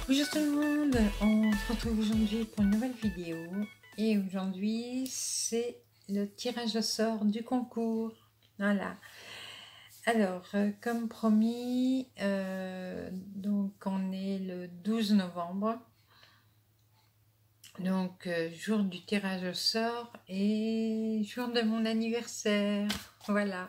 Bonjour tout le monde, on se retrouve aujourd'hui pour une nouvelle vidéo et aujourd'hui c'est le tirage au sort du concours. Voilà. Alors comme promis, donc on est le 12 novembre, donc jour du tirage au sort et jour de mon anniversaire. Voilà.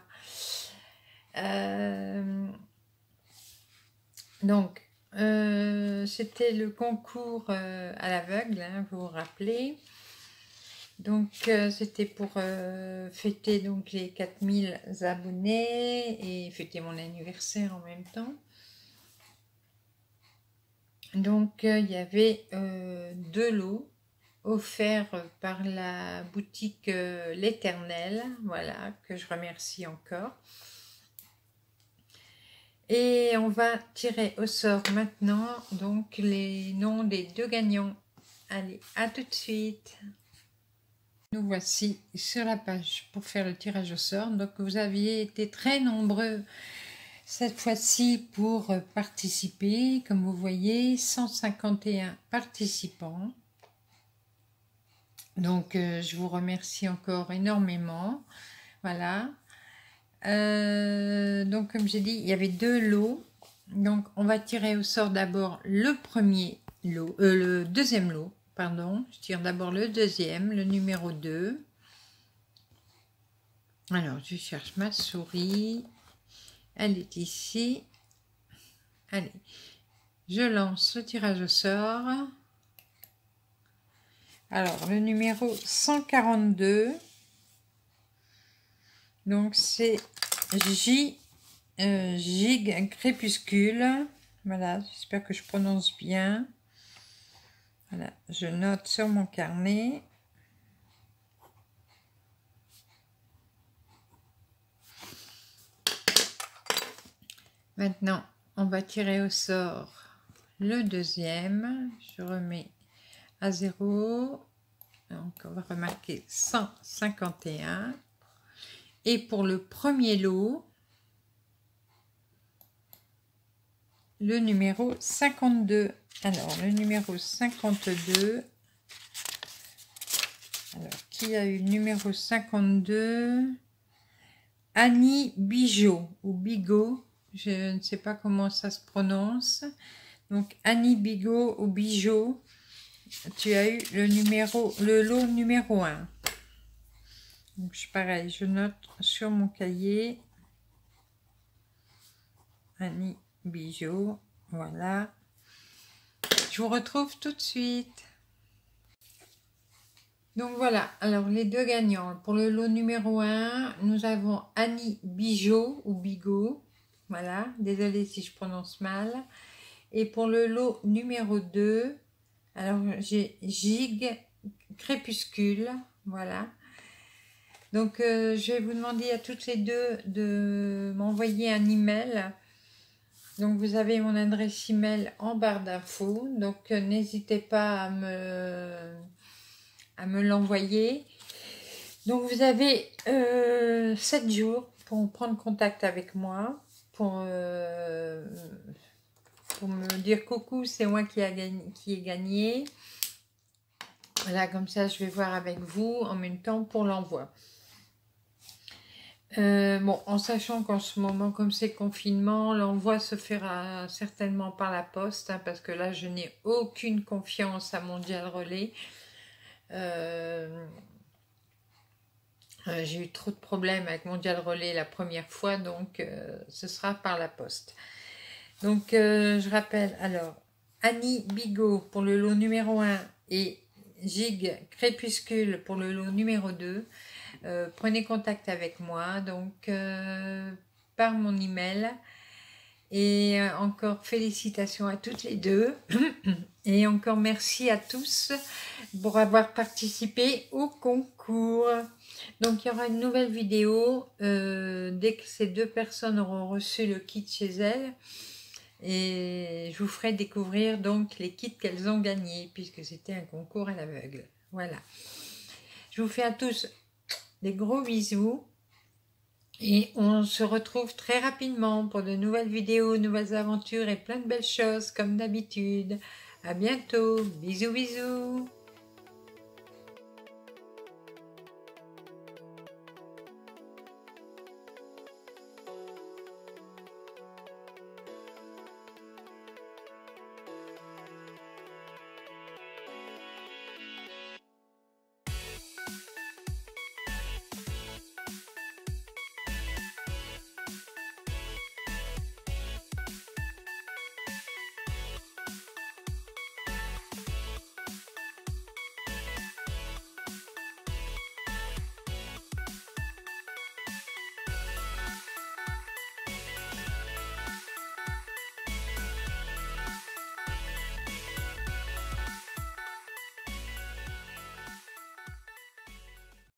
Donc c'était le concours à l'aveugle, hein, vous vous rappelez. Donc c'était pour fêter donc les 4000 abonnés et fêter mon anniversaire en même temps. Donc il y avait 2 lots offerts par la boutique L'Éternel, voilà, que je remercie encore. Et on va tirer au sort maintenant donc les noms des 2 gagnants. Allez, à tout de suite. Nous voici sur la page pour faire le tirage au sort. Donc vous aviez été très nombreux cette fois-ci pour participer. Comme vous voyez, 151 participants. Donc je vous remercie encore énormément. Voilà. Donc comme j'ai dit, il y avait 2 lots. Donc on va tirer au sort d'abord le premier lot, le deuxième lot, pardon. Je tire d'abord le deuxième, le numéro 2. Alors je cherche ma souris. Elle est ici. Allez, je lance le tirage au sort. Alors le numéro 142. Donc c'est Gig Crépuscule. Voilà, j'espère que je prononce bien. Voilà, je note sur mon carnet. Maintenant, on va tirer au sort le deuxième. Je remets à 0. Donc, on va remarquer 151. Et pour le premier lot, le numéro 52. Alors, le numéro 52. Alors, qui a eu le numéro 52? Annie Bigot ou Bigot. Je ne sais pas comment ça se prononce. Donc, Annie Bigot ou Bigot, tu as eu le lot numéro 1. Donc, pareil, je note sur mon cahier. Annie Bigot, voilà. Je vous retrouve tout de suite. Donc voilà, alors les 2 gagnants. Pour le lot numéro 1, nous avons Annie Bigot ou Bigot. Voilà, désolée si je prononce mal. Et pour le lot numéro 2, alors j'ai Gig Crépuscule. Voilà. Donc je vais vous demander à toutes les 2 de m'envoyer un email. Donc vous avez mon adresse email en barre d'infos. Donc n'hésitez pas à me l'envoyer. Donc vous avez 7 jours pour prendre contact avec moi, pour me dire coucou, c'est moi qui ai gagné. Voilà, comme ça je vais voir avec vous en même temps pour l'envoi. Bon, en sachant qu'en ce moment, comme c'est confinement, l'envoi se fera certainement par la poste, hein, parce que là je n'ai aucune confiance à Mondial Relais. J'ai eu trop de problèmes avec Mondial Relais la première fois, donc ce sera par la poste. Donc je rappelle, alors, Annie Bigot pour le lot numéro 1 et Gig Crépuscule pour le lot numéro 2. Prenez contact avec moi, donc par mon email. Et encore félicitations à toutes les 2. Et encore merci à tous pour avoir participé au concours. Donc il y aura une nouvelle vidéo dès que ces 2 personnes auront reçu le kit chez elles. Et je vous ferai découvrir donc les kits qu'elles ont gagnés, puisque c'était un concours à l'aveugle. Voilà. Je vous fais à tous des gros bisous. Et on se retrouve très rapidement pour de nouvelles vidéos, nouvelles aventures et plein de belles choses comme d'habitude. À bientôt. Bisous, bisous.